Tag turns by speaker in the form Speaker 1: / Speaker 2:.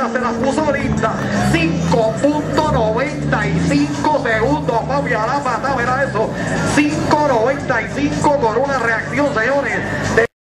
Speaker 1: Chalupa se las puso linda. 5.95 segundos, papi, a la patada, mira eso. 5.95 con una reacción, señores.